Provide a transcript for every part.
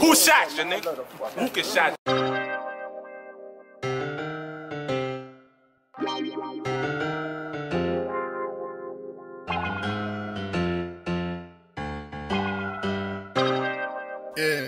Who shot you, nigga? Who can shot you? Yeah.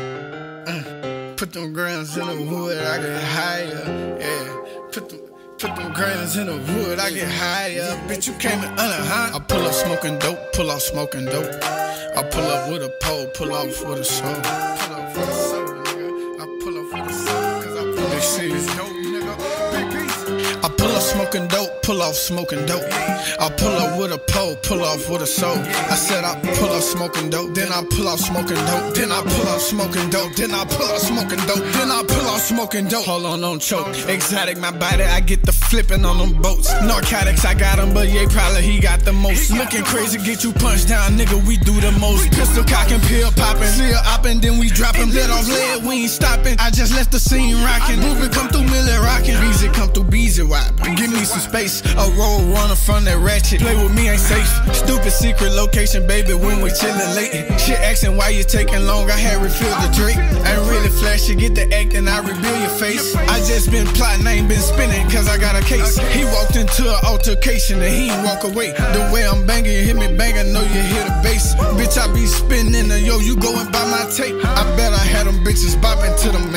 Put them grams in the wood, I get higher. Yeah. Put them grams in the wood, I get higher. Bitch, you came in under, huh? I pull up smoking dope, pull off smoking dope. I pull up with a pole, pull off with a soul. Pull up for the soul, nigga. I pull up for the soul, cause I pull up for dope, nigga. Big piece. I pull up smoking dope, pull off smoking dope. I pull up with a pole, pull off with a soul. I said I pull up smoking dope, then I pull off smoking dope, then I pull off smoking dope, then I pull off smoking dope, then I pull off smoking dope. Hold on, don't choke. Exotic, my body, I get the flipping on them boats. Narcotics, I got them, but yeah, probably he got the most. Looking crazy, get you punched down, nigga, we do the most. Pistol cocking, pill popping, seal opping, then we dropping. Let off lead, we ain't stopping. I just left the scene rocking. Moving come through Millie rocking. Beezy come through Beezy wiping. Give me some space, a roll runner from that ratchet. Play with me ain't safe. Stupid secret location, baby, when we chillin' late. Shit asking why you taking long, I had refilled the Drake. Ain't really flashy, get the act and I reveal your face. I just been plotting, I ain't been spinning, cause I got a case. He walked into an altercation and he ain't walk away. The way I'm banging, you hit me bang, I know you hear the bass. Bitch, I be spinning the yo, you going by my tape. I bet I had them bitches bopping to the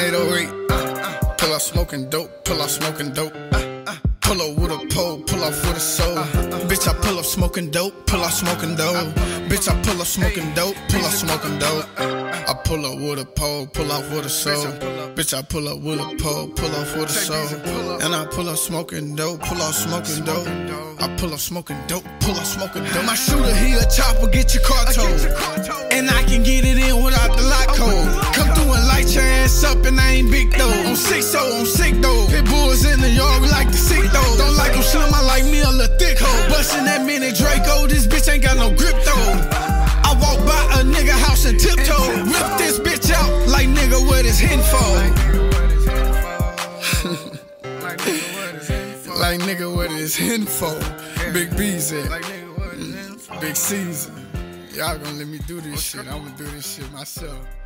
808. Pull out smoking dope, pull out smoking dope. Pull up with a pole, pull off with a soul. Bitch, I pull up smoking dope, pull off smoking dope. Bitch, I pull up smoking dope, pull off smoking dope. I pull up with a pole, pull off with a soul. Bitch, I pull up with a pole, pull off with a soul. And I pull up smoking dope, pull off smoking dope. I pull up smoking dope, pull off smoking dope. My shooter, he a chopper, get your car towed. And I can get it in without the lock code. Come through and light your ass up, and I ain't big though. I'm sick though. Pit bulls in the yard, we like to sick though. Don't like them slim, I like me a little thick hoe. Bustin' that mini Draco, this bitch ain't got no grip though. I walk by a nigga house and tiptoe. Whip this bitch out like nigga what is hitting for. Like nigga what is hitting for. Big B's at Big C's. Y'all gonna let me do this shit. I'm gonna do this shit myself.